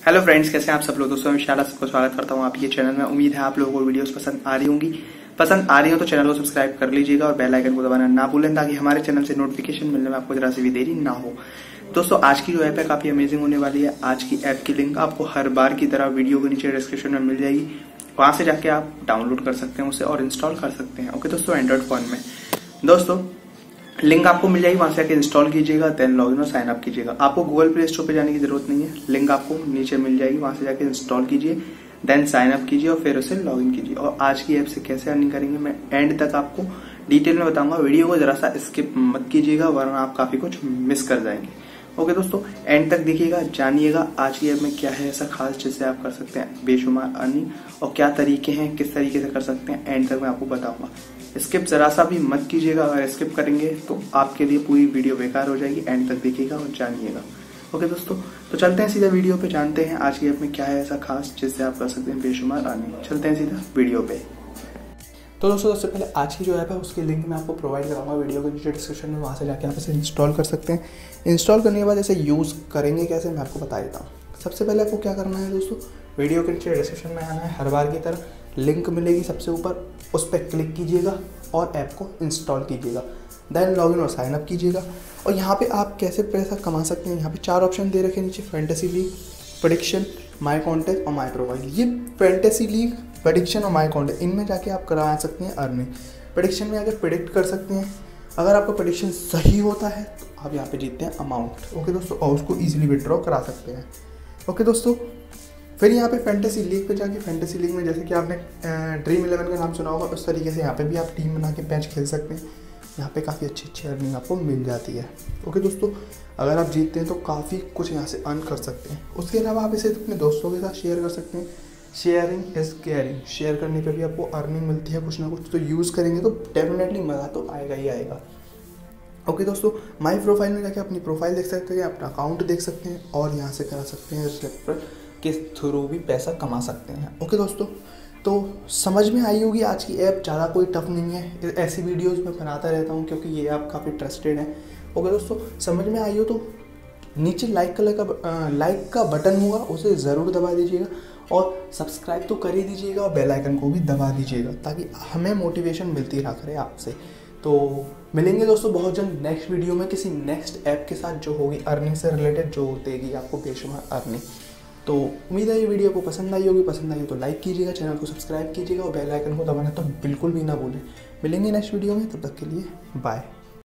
Hello friends, कैसे हैं आप सब लोग। दोस्तों मैं विशाल सबको स्वागत करता हूं आपके चैनल में। उम्मीद है आप लोगों को वीडियोस पसंद आ रही होंगी। पसंद आ रही हो तो चैनल को सब्सक्राइब कर लीजिएगा और बेल आइकन को दबाना ना भूलें ताकि हमारे चैनल से नोटिफिकेशन मिलने में आपको जरा से भी देरी ना हो। दोस्तों आज की जो ऐप है काफी अमेजिंग होने वाली है। आज की ऐप की लिंक आपको हर बार की तरह वीडियो के नीचे डिस्क्रिप्शन में मिल जाएगी। वहां से जाके आप डाउनलोड कर सकते हैं उसे और इंस्टॉल कर सकते हैं। ओके दोस्तों, एंड्रॉइड फोन में दोस्तों लिंक आपको मिल जाएगी, वहां से जाके इंस्टॉल कीजिएगा, देन लॉगिन और साइन अप कीजिएगा। आपको गूगल प्ले स्टोर पे जाने की जरूरत नहीं है, लिंक आपको नीचे मिल जाएगी, वहां से जाके इंस्टॉल कीजिए, देन साइन अप कीजिए और फिर उसे लॉगिन कीजिए। और आज की ऐप से कैसे अर्निंग करेंगे मैं एंड तक आपको डिटेल में बताऊंगा। वीडियो को जरा सा स्किप मत कीजिएगा वरना आप काफी कुछ मिस कर जाएंगे। ओके दोस्तों, एंड तक देखिएगा, जानिएगा आज की ऐप में क्या है ऐसा खास जिससे आप कर सकते हैं बेशुमार अर्निंग और क्या तरीके हैं, किस तरीके से कर सकते हैं, एंड तक मैं आपको बताऊंगा। स्किप जरा सा भी मत कीजिएगा, अगर स्किप करेंगे तो आपके लिए पूरी वीडियो बेकार हो जाएगी। एंड तक देखिएगा और जानिएगा। ओके दोस्तों, तो चलते हैं सीधा वीडियो पे, जानते हैं आज की ऐप में क्या है ऐसा खास जिससे आप कर सकते हैं बेशुमार अर्निंग। चलते हैं सीधा वीडियो पे। तो दोस्तों सबसे पहले आज की जो ऐप है उसकी लिंक मैं आपको प्रोवाइड कराऊंगा वीडियो के नीचे डिस्क्रिप्शन में, वहाँ से जाके आप इसे इंस्टॉल कर सकते हैं। इंस्टॉल करने के बाद इसे यूज़ करेंगे कैसे मैं आपको बता देता हूँ। सबसे पहले आपको क्या करना है दोस्तों, वीडियो के नीचे डिस्क्रिप्शन में आना है, हर बार की तरह लिंक मिलेगी सबसे ऊपर, उस पर क्लिक कीजिएगा और ऐप को इंस्टॉल कीजिएगा, देन लॉगिन और साइन अप कीजिएगा। और यहाँ पे आप कैसे पैसा कमा सकते हैं, यहाँ पे 4 ऑप्शन दे रखे हैं नीचे, fantasy league, prediction, my contest और माई प्रोफाइल। ये फैंटेसी लीग, प्रेडिक्शन और माई कॉन्टेस्ट, इनमें जाके आप करा सकते हैं अर्निंग। प्रेडिक्शन में आके प्रेडिक्ट कर सकते हैं, अगर आपका प्रेडिक्शन सही होता है तो आप यहाँ पे जीतते हैं अमाउंट। ओके दोस्तों, और उसको ईजिली विड्रॉ करा सकते हैं। ओके दोस्तों, फिर यहाँ पे फैंटेसी लीग पे जाके, फैंटेसी लीग में जैसे कि आपने ड्रीम 11 का नाम सुना होगा, उस तरीके से यहाँ पे भी आप टीम बना के मैच खेल सकते हैं। यहाँ पे काफ़ी अच्छी अर्निंग आपको मिल जाती है। ओके दोस्तों, अगर आप जीतते हैं तो काफ़ी कुछ यहाँ से अर्न कर सकते हैं। उसके अलावा आप इसे अपने दोस्तों के साथ शेयर कर सकते हैं। शेयरिंग इज़ केयरिंग, शेयर करने पे भी आपको अर्निंग मिलती है कुछ ना कुछ, तो यूज़ करेंगे तो डेफिनेटली मज़ा तो आएगा ही आएगा। ओके दोस्तों, माई प्रोफाइल में जाके अपनी प्रोफाइल देख सकते हैं, अपना अकाउंट देख सकते हैं और यहाँ से करा सकते हैं रेफरल के थ्रू भी पैसा कमा सकते हैं। ओके दोस्तों, तो समझ में आई होगी आज की ऐप, ज़्यादा कोई टफ नहीं है। ऐसी वीडियोस मैं बनाता रहता हूँ क्योंकि ये ऐप काफ़ी ट्रस्टेड है। ओके दोस्तों, समझ में आई हो तो नीचे लाइक का बटन होगा, उसे ज़रूर दबा दीजिएगा और सब्सक्राइब तो कर ही दीजिएगा और बेल आइकन को भी दबा दीजिएगा ताकि हमें मोटिवेशन मिलती रहा करे आपसे। तो मिलेंगे दोस्तों बहुत जल्द नेक्स्ट वीडियो में किसी नेक्स्ट ऐप के साथ जो होगी अर्निंग से रिलेटेड, जो देगी आपको बेशुमार अर्निंग। तो उम्मीद है ये वीडियो को पसंद आई होगी। पसंद आई हो तो लाइक कीजिएगा, चैनल को सब्सक्राइब कीजिएगा और बेल आइकन को दबाना तो बिल्कुल भी ना भूलें। मिलेंगे नेक्स्ट वीडियो में, तब तक के लिए बाय।